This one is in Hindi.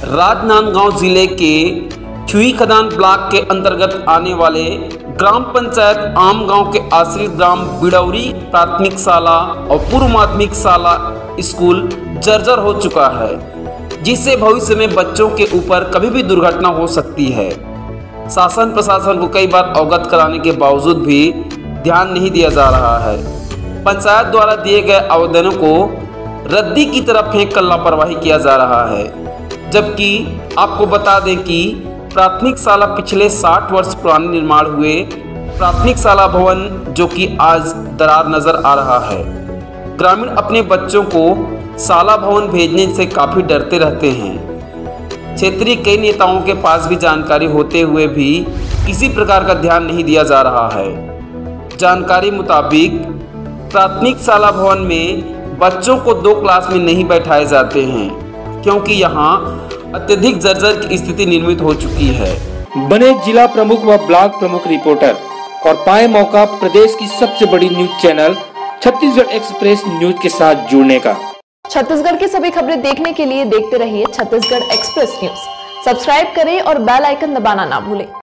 राजनांदगांव जिले के छुई खदान ब्लॉक के अंतर्गत आने वाले ग्राम पंचायत आम गांव के आश्रित ग्राम बिडौरी प्राथमिक शाला और पूर्व माध्यमिक शाला स्कूल जर्जर हो चुका है, जिससे भविष्य में बच्चों के ऊपर कभी भी दुर्घटना हो सकती है। शासन प्रशासन को कई बार अवगत कराने के बावजूद भी ध्यान नहीं दिया जा रहा है। पंचायत द्वारा दिए गए आवेदनों को रद्दी की तरफ फेंक कर लापरवाही किया जा रहा है, जबकि आपको बता दें कि प्राथमिक शाला पिछले 60 वर्ष पुराने निर्माण हुए प्राथमिक शाला भवन जो कि आज दरार नजर आ रहा है। ग्रामीण अपने बच्चों को शाला भवन भेजने से काफ़ी डरते रहते हैं। क्षेत्रीय कई नेताओं के पास भी जानकारी होते हुए भी किसी प्रकार का ध्यान नहीं दिया जा रहा है। जानकारी मुताबिक प्राथमिक शाला भवन में बच्चों को 2 क्लास में नहीं बैठाए जाते हैं, क्योंकि यहाँ अत्यधिक जर्जर की स्थिति निर्मित हो चुकी है। बने जिला प्रमुख व ब्लॉक प्रमुख रिपोर्टर और पाए मौका प्रदेश की सबसे बड़ी news channel Chhattisgarh express news के साथ जुड़ने का। छत्तीसगढ़ की सभी खबरें देखने के लिए देखते रहिए छत्तीसगढ़ एक्सप्रेस न्यूज। सब्सक्राइब करें और बेल आइकन दबाना ना भूलें।